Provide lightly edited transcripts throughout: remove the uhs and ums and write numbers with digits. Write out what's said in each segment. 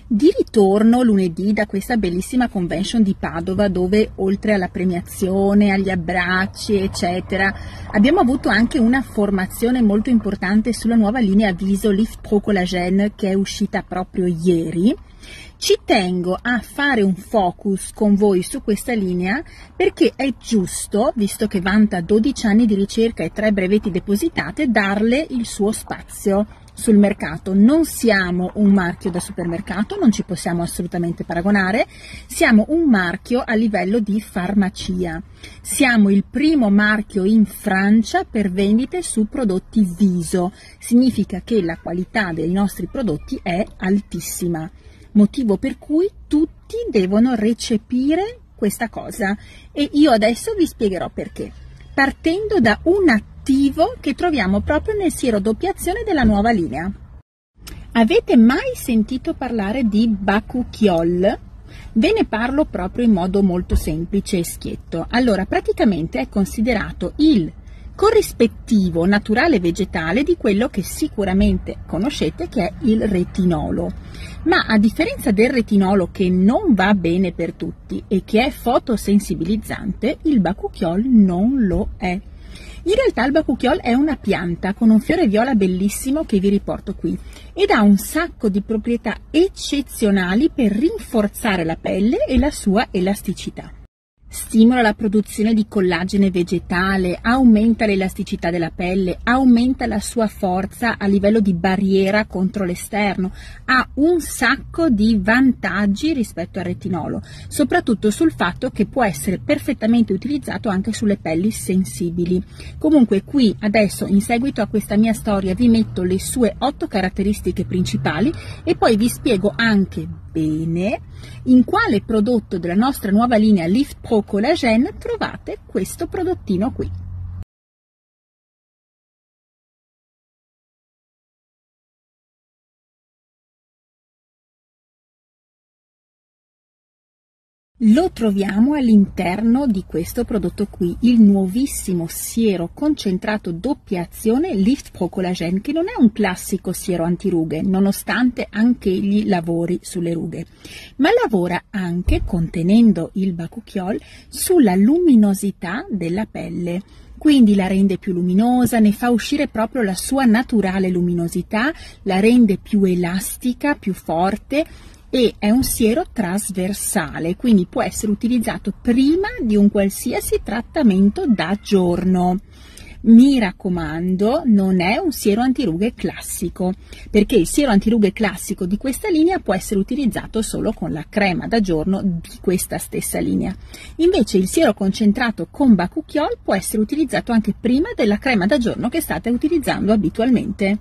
Di ritorno lunedì da questa bellissima convention di Padova, dove oltre alla premiazione, agli abbracci eccetera, abbiamo avuto anche una formazione molto importante sulla nuova linea viso Lift Pro Collagen che è uscita proprio ieri. Ci tengo a fare un focus con voi su questa linea perché è giusto, visto che vanta 12 anni di ricerca e 3 brevetti depositati, darle il suo spazio sul mercato. Non siamo un marchio da supermercato, non ci possiamo assolutamente paragonare, siamo un marchio a livello di farmacia. Siamo il primo marchio in Francia per vendite su prodotti viso, significa che la qualità dei nostri prodotti è altissima. Motivo per cui tutti devono recepire questa cosa e io adesso vi spiegherò perché, partendo da un attivo che troviamo proprio nel siero doppia azione della nuova linea. Avete mai sentito parlare di Bakuchiol? Ve ne parlo proprio in modo molto semplice e schietto. Allora, praticamente è considerato il corrispettivo naturale vegetale di quello che sicuramente conoscete che è il retinolo, ma a differenza del retinolo che non va bene per tutti e che è fotosensibilizzante, il Bakuchiol non lo è. In realtà il Bakuchiol è una pianta con un fiore viola bellissimo che vi riporto qui ed ha un sacco di proprietà eccezionali per rinforzare la pelle e la sua elasticità. Stimola la produzione di collagene vegetale, aumenta l'elasticità della pelle, aumenta la sua forza a livello di barriera contro l'esterno, ha un sacco di vantaggi rispetto al retinolo, soprattutto sul fatto che può essere perfettamente utilizzato anche sulle pelli sensibili. Comunque qui adesso in seguito a questa mia storia vi metto le sue 8 caratteristiche principali e poi vi spiego anche bene in quale prodotto della nostra nuova linea Lift Pro Collagen trovate questo prodottino qui. Lo troviamo all'interno di questo prodotto qui, il nuovissimo siero concentrato doppia azione Lift Pro Collagen, che non è un classico siero antirughe, nonostante anch'egli lavori sulle rughe, ma lavora anche, contenendo il Bakuchiol, sulla luminosità della pelle. Quindi la rende più luminosa, ne fa uscire proprio la sua naturale luminosità, la rende più elastica, più forte, e è un siero trasversale, quindi può essere utilizzato prima di un qualsiasi trattamento da giorno. Mi raccomando, non è un siero antirughe classico, perché il siero antirughe classico di questa linea può essere utilizzato solo con la crema da giorno di questa stessa linea. Invece il siero concentrato con Bakuchiol può essere utilizzato anche prima della crema da giorno che state utilizzando abitualmente.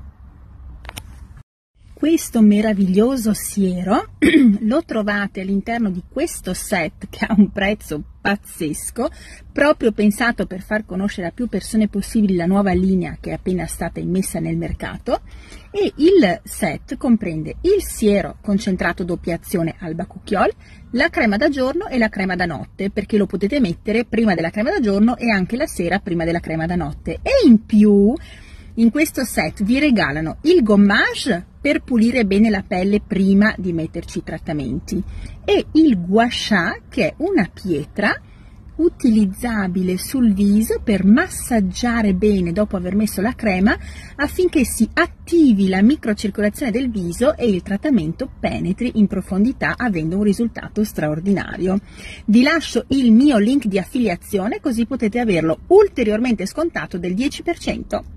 Questo meraviglioso siero lo trovate all'interno di questo set che ha un prezzo pazzesco, proprio pensato per far conoscere a più persone possibili la nuova linea che è appena stata immessa nel mercato, e il set comprende il siero concentrato doppia azione al Bakuchiol, la crema da giorno e la crema da notte, perché lo potete mettere prima della crema da giorno e anche la sera prima della crema da notte. E in più in questo set vi regalano il gommage per pulire bene la pelle prima di metterci i trattamenti e il gua sha, che è una pietra utilizzabile sul viso per massaggiare bene dopo aver messo la crema affinché si attivi la microcircolazione del viso e il trattamento penetri in profondità avendo un risultato straordinario. Vi lascio il mio link di affiliazione così potete averlo ulteriormente scontato del 10%.